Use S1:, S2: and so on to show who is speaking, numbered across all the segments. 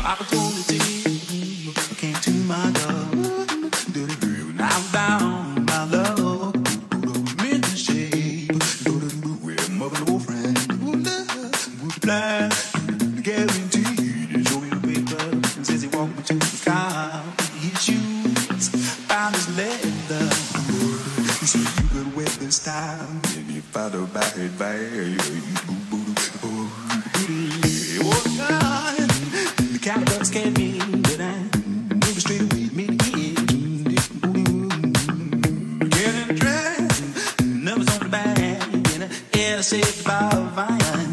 S1: Opportunity came to my door. Now I'm down, my love. In the shape, with mother and old friend. Would blind, guaranteed. Show me the paper and says he walked me to the sky. His shoes, found his leather. He said you could wear this time. And you found a bad bag. Oh God, the caliber scared me, but I moved straight away, made it getting dressed, numbers on the back, and I saved by a vine.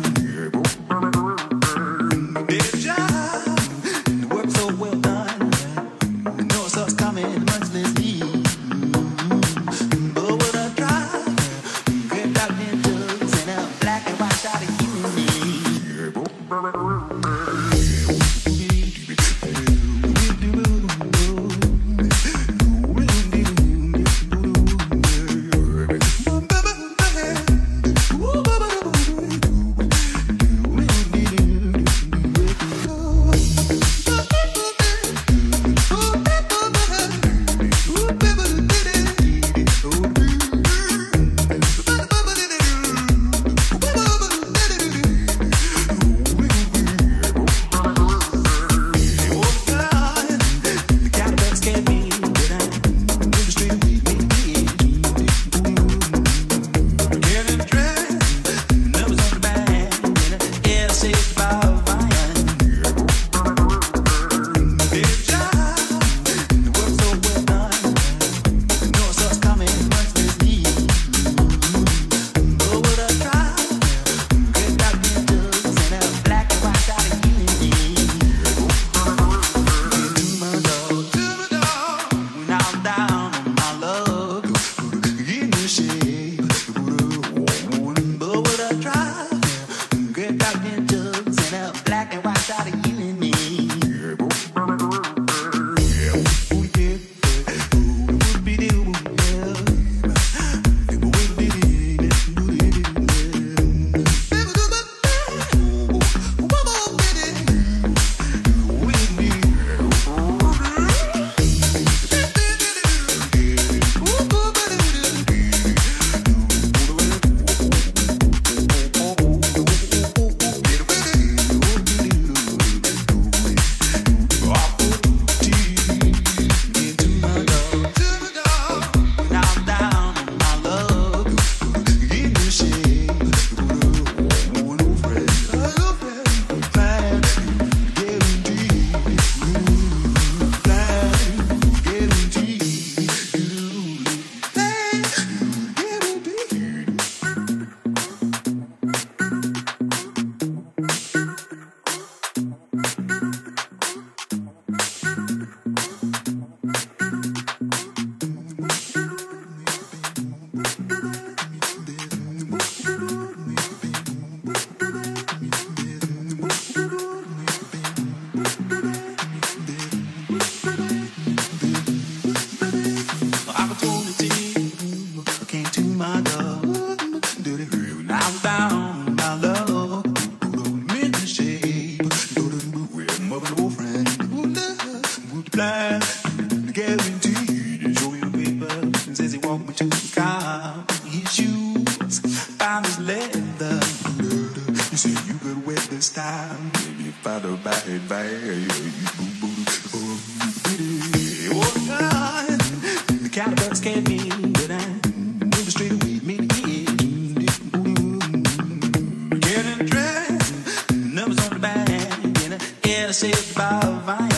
S1: Did a job, the work so well done. I know it's us coming, much less need. But what I tried, grabbed out the jugs and a black and white shot of you and me. Guaranteed, show me the paper and says he walked me to the sky. His shoes, found his leather. He said you could wear this time. Maybe found a bad bag. Oh God, the caliber scared me, but I moved straight away, made it getting dressed, numbers on the back, and I saved by a vine.